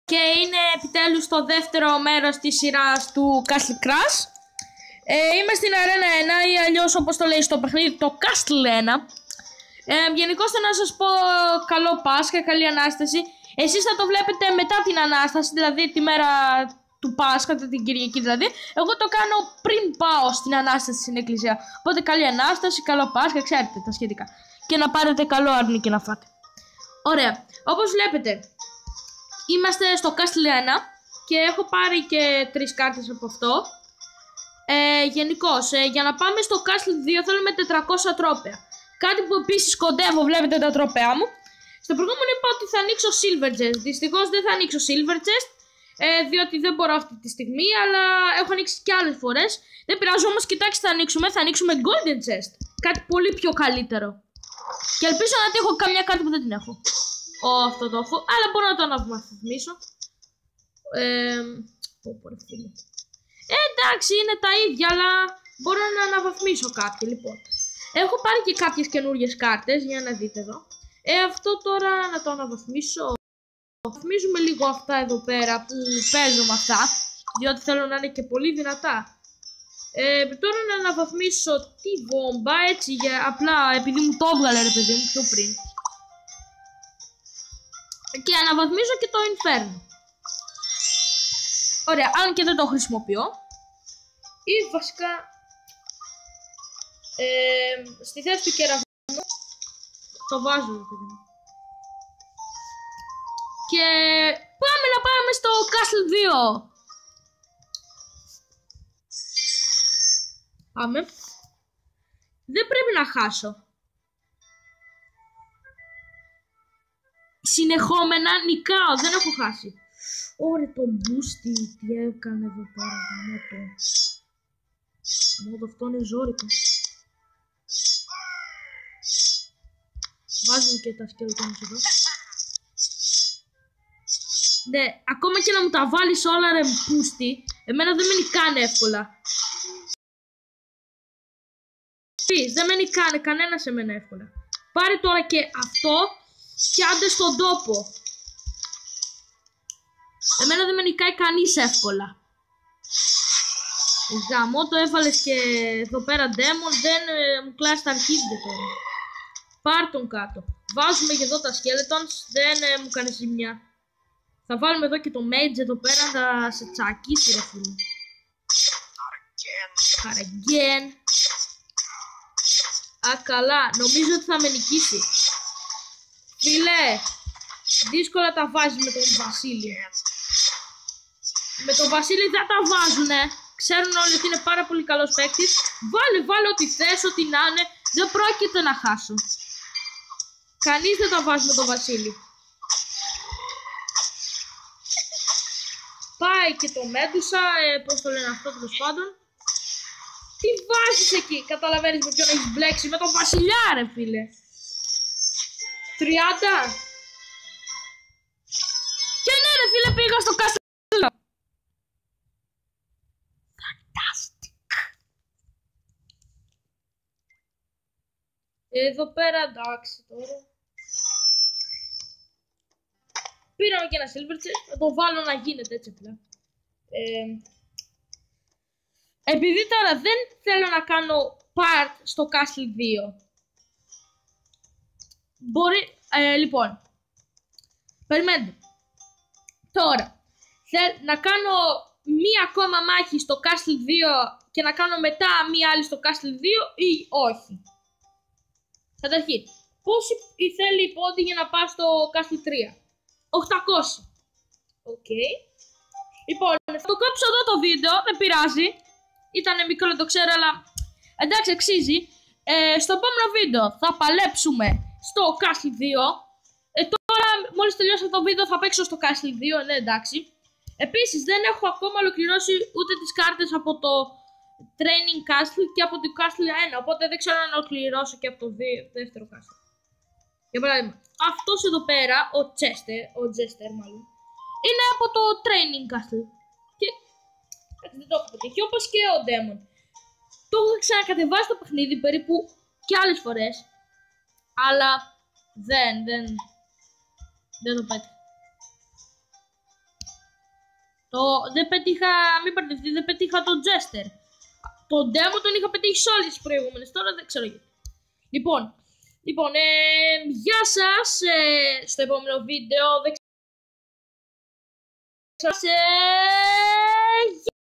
Και είναι επιτέλους το δεύτερο μέρος της σειράς του Castle Crash. Είμαι στην Arena 1 ή αλλιώς όπως το λέει στο παιχνίδι το Castle 1. Γενικώς θέλω να σας πω καλό Πάσχα, καλή Ανάσταση. Εσείς θα το βλέπετε μετά την Ανάσταση, δηλαδή τη μέρα του Πάσχα, την Κυριακή δηλαδή. Εγώ το κάνω πριν πάω στην Ανάσταση στην εκκλησία. Οπότε καλή Ανάσταση, καλό Πάσχα, ξέρετε τα σχετικά. Και να πάρετε καλό άρνη και να φάτε. Ωραία, όπως βλέπετε είμαστε στο Castle 1 και έχω πάρει και 3 κάρτες από αυτό. Γενικώς, για να πάμε στο Castle 2 θέλουμε 400 τρόπαια. Κάτι που επίσης κοντεύω, βλέπετε τα τρόπαία μου. Στο προηγούμενο είπα ότι θα ανοίξω Silver Chest. Δυστυχώς δεν θα ανοίξω Silver Chest, διότι δεν μπορώ αυτή τη στιγμή, αλλά έχω ανοίξει και άλλες φορές. Δεν πειράζει όμως, κοιτάξτε, θα ανοίξουμε Golden Chest. Κάτι πολύ πιο καλύτερο. Και ελπίζω να έχω καμιά κάρτα που δεν την έχω. Αυτό το έχω, αλλά μπορώ να το αναβαθμίσω. Εντάξει, είναι τα ίδια, αλλά μπορώ να αναβαθμίσω κάποια. Λοιπόν, έχω πάρει και κάποιες καινούριες κάρτες, για να δείτε εδώ. Αυτό τώρα να το αναβαθμίσω. Βαθμίζουμε λίγο αυτά εδώ πέρα που παίζω με αυτά, διότι θέλω να είναι και πολύ δυνατά. Τώρα να αναβαθμίσω τη βόμβα, έτσι, απλά επειδή μου το έβγαλε ρε παιδί μου πιο πριν. Και αναβαθμίζω και το Inferno. Ωραία, αν και δεν το χρησιμοποιώ. Ή βασικά στη θέση του κεραυνού το βάζω ρε παιδί μου. Και πάμε να πάμε στο Castle 2. Πάμε. Δεν πρέπει να χάσω. Συνεχόμενα νικάω, δεν έχω χάσει. Ωραία, το Boosty, τι έκανε εδώ πέρα, μόνο αυτό είναι ζόρικο. Βάζουμε και τα σκελετόνια εδώ. Ναι, ακόμα και να μου τα βάλεις όλα ρε Boosty, εμένα δεν με νικάνε εύκολα. Δεν με νικάνε κανένα σε μένα εύκολα. Πάρε τώρα και αυτό και άντε στον τόπο. Εμένα δεν με νικάει κανείς εύκολα. Γαμό το έβαλες και εδώ πέρα Demon, δεν μου κλάσει τα αρχίδια τώρα. Πάρ' τον κάτω. Βάζουμε και εδώ τα Skeletons, δεν μου κάνει ζημιά. Θα βάλουμε εδώ και το Mage εδώ πέρα, θα σε τσακίσει ρε φίλε. Again. Καλά, νομίζω ότι θα με νικήσει. Φίλε, δύσκολα τα βάζεις με τον Βασίλη. Με τον Βασίλη δεν τα βάζουνε. Ξέρουν όλοι ότι είναι πάρα πολύ καλός παίκτης. Βάλε ό,τι θες, ό,τι να είναι. Δεν πρόκειται να χάσω. Κανείς δεν τα βάζει με τον Βασίλη. Πάει και το Medusa, πώς το λένε αυτό τέλος πάντων. Τι βάζεις εκεί, καταλαβαίνεις με ποιον έχεις μπλέξει, με τον Βασιλιά ρε φίλε. 30. Και ναι ρε φίλε, πήγα στο Castle. Fantastic. Εδώ πέρα εντάξει τώρα. Πήραμε και ένα Silver Chest, θα το βάλω να γίνεται έτσι απλά. Επειδή τώρα δεν θέλω να κάνω part στο Castle 2. Μπορεί, λοιπόν, περιμένετε. Τώρα, να κάνω μία ακόμα μάχη στο Castle 2 και να κάνω μετά μία άλλη στο Castle 2 ή όχι. Καταρχήν, πόσοι θέλει η πόντι για να πάω στο Castle 3. 800. Οκ. Λοιπόν, θα το κόψω εδώ το βίντεο, δεν πειράζει. Ήτανε μικρό, το ξέρω, αλλά εντάξει, αξίζει. Στο επόμενο βίντεο θα παλέψουμε στο Castle 2. Τώρα, μόλις τελειώσω το βίντεο, θα παίξω στο Castle 2, ναι, εντάξει. Επίσης, δεν έχω ακόμα ολοκληρώσει ούτε τις κάρτες από το Training Castle και από το Castle 1. Οπότε δεν ξέρω αν ολοκληρώσω και από το δεύτερο Castle. Για παράδειγμα, αυτός εδώ πέρα, ο Jester μάλλον, είναι από το Training Castle. Και δεν το έχω πετύχει, όπως και ο Demon. Το έχω ξανακατεβάσει το παιχνίδι περίπου και άλλες φορές. Αλλά δεν το πέτυχα. Δεν πετύχα, μην μπερδευτεί, δεν πετύχα τον Jester. Τον demo τον είχα πετύχει σε όλες τις προηγούμενες, τώρα δεν ξέρω γιατί. Λοιπόν, γεια σας, στο επόμενο βίντεο, δεν ξέρω.